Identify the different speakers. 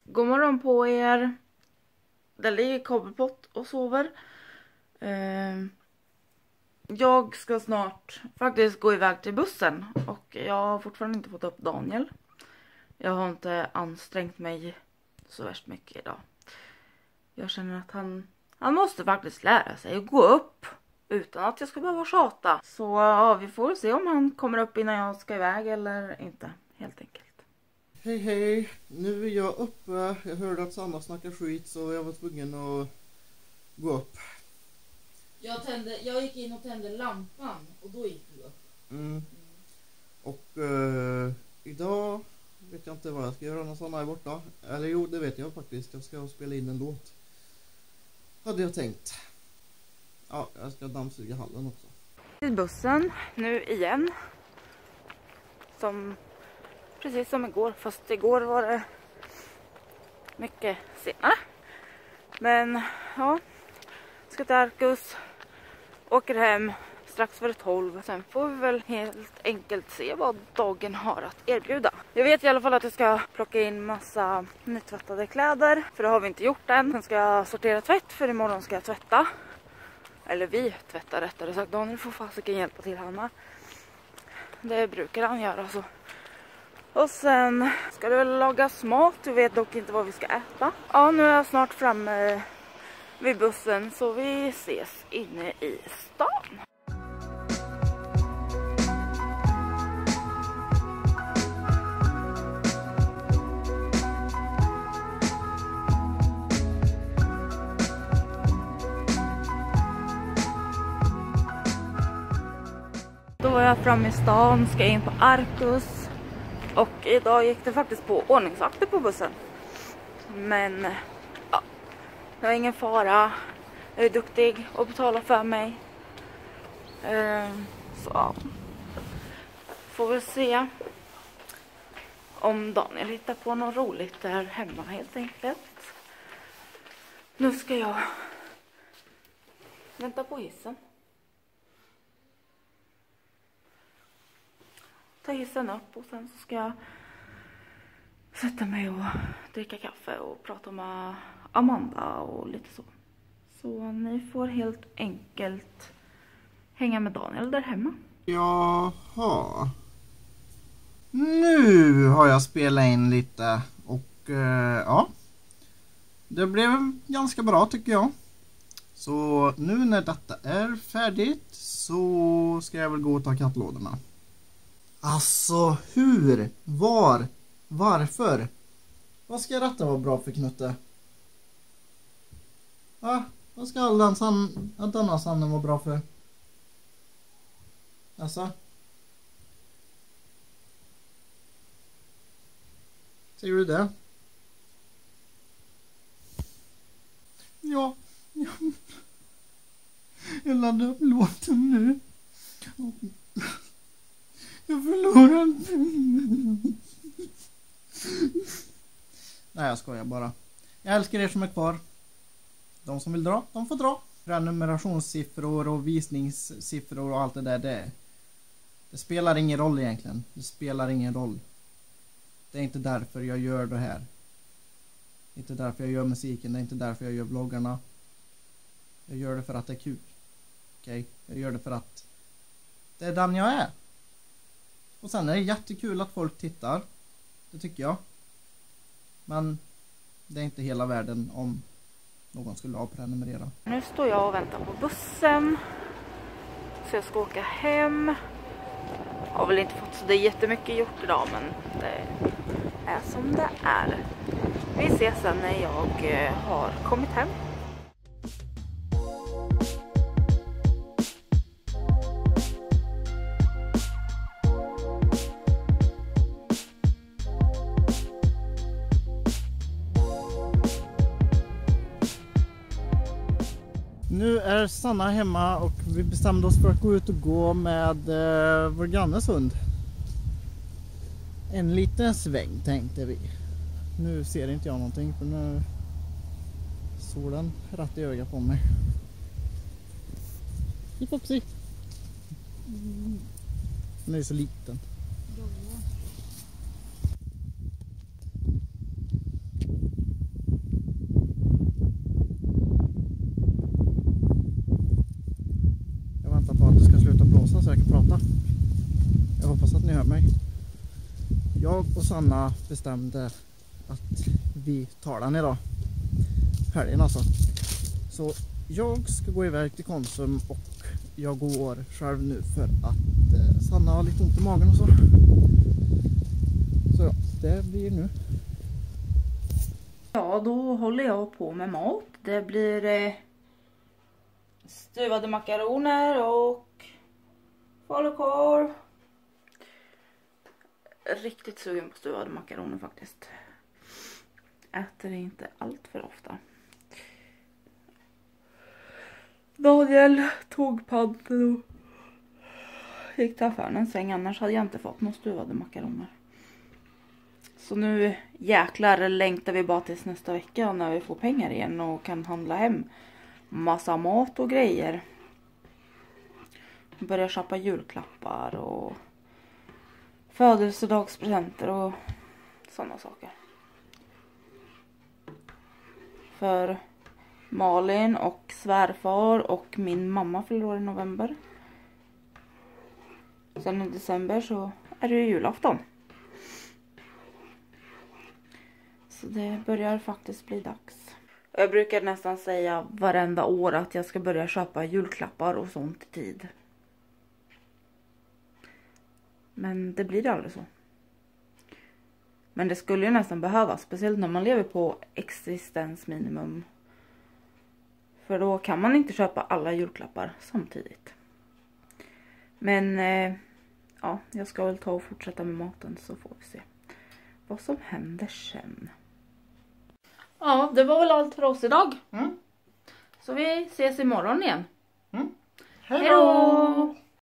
Speaker 1: God morgon på er. Där ligger Kobbelpott och sover. Jag ska snart faktiskt gå iväg till bussen. Och jag har fortfarande inte fått upp Daniel. Jag har inte ansträngt mig så värst mycket idag. Jag känner att han måste faktiskt lära sig att gå upp utan att jag ska behöva tjata. Så ja, vi får se om han kommer upp innan jag ska iväg eller inte, helt enkelt.
Speaker 2: Hej hej, nu är jag uppe. Jag hörde att Sanna snackade skit så jag var tvungen att gå upp.
Speaker 1: Jag gick in och tände lampan och då gick du upp.
Speaker 2: Och idag vet jag inte vad jag ska göra när Sanna är borta. Eller jo, det vet jag faktiskt. Jag ska spela in en låt. Hade jag tänkt. Ja, jag ska dammsuga hallen också.
Speaker 1: I bussen nu igen. Precis som igår, fast igår var det mycket senare. Men ja, ska till Arcus, åker hem strax före 12. Sen får vi väl helt enkelt se vad dagen har att erbjuda. Jag vet i alla fall att jag ska plocka in massa nytvättade kläder, för det har vi inte gjort än. Sen ska jag sortera tvätt, för imorgon ska jag tvätta. Eller vi tvättar rättare sagt. Daniel får fasiken hjälpa till Hanna. Det brukar han göra så. Och sen ska det väl lagas mat. Jag vet dock inte vad vi ska äta. Ja, nu är jag snart framme vid bussen, så vi ses inne i stan. Då var jag framme i stan, ska in på Arcus. Och idag gick det faktiskt på ordningsvakter på bussen. Men ja, det var ingen fara. Jag är duktig och betalar för mig. Så ja. Får väl se om Daniel hittar på något roligt där hemma helt enkelt. Nu ska jag vänta på hissen. Ta hissen upp och sen så ska jag sätta mig och dricka kaffe och prata med Amanda och lite så. Så ni får helt enkelt hänga med Daniel där hemma.
Speaker 2: Jaha. Nu har jag spelat in lite och ja. Det blev ganska bra tycker jag. Så nu när detta är färdigt så ska jag väl gå och ta kattlådorna. Alltså, hur? Var? Varför? Vad ska detta vara bra för, Knutte? Va? Vad ska denna sanden vara bra för? Alltså? Ser du det? Ja. Jag laddar upp låten nu. Jag förlorar. Nej, jag skojar bara. Jag älskar er som är kvar. De som vill dra, de får dra. Prenumerationssiffror och visningssiffror och allt det där. Det spelar ingen roll egentligen. Det spelar ingen roll. Det är inte därför jag gör det här. Det är inte därför jag gör musiken. Det är inte därför jag gör vloggarna. Jag gör det för att det är kul. Okej? Jag gör det för att det är den jag är. Och sen är det jättekul att folk tittar. Det tycker jag. Men det är inte hela världen om någon skulle avprenumerera.
Speaker 1: Nu står jag och väntar på bussen. Så jag ska åka hem. Jag har väl inte fått så det jättemycket gjort idag, men det är som det är. Vi ses sen när jag har kommit hem.
Speaker 2: Nu är Sanna hemma och vi bestämde oss för att gå ut och gå med vår grannes hund. En liten sväng tänkte vi. Nu ser inte jag någonting för nu är solen rätt i ögat på mig. Det får se. Den är så liten. mig. Jag och Sanna bestämde att vi tar den idag. Helgen alltså. Så jag ska gå iväg till Konsum och jag går själv nu för att Sanna har lite ont i magen och så. Så ja, det blir nu.
Speaker 1: Ja, då håller jag på med mat. Det blir stuvade makaroner och falukorv. Riktigt sugen på stuvade makaroner faktiskt. Äter det inte allt för ofta. Daniel tog panten och gick till affären en sväng, annars hade jag inte fått några stuvade makaroner. Så nu jäklar längtar vi bara tills nästa vecka när vi får pengar igen och kan handla hem massa mat och grejer. Börja köpa julklappar och födelsedagspresenter och sådana saker. För Malin och svärfar och min mamma fyller år i november. Sen i december så är det ju julafton. Så det börjar faktiskt bli dags. Jag brukar nästan säga varenda år att jag ska börja köpa julklappar och sånt i tid. Men det blir aldrig så. Men det skulle ju nästan behövas, speciellt när man lever på existensminimum. För då kan man inte köpa alla julklappar samtidigt. Men ja, jag ska väl ta och fortsätta med maten så får vi se vad som händer sen. Ja, det var väl allt för oss idag. Så vi ses imorgon igen.
Speaker 2: Hej då!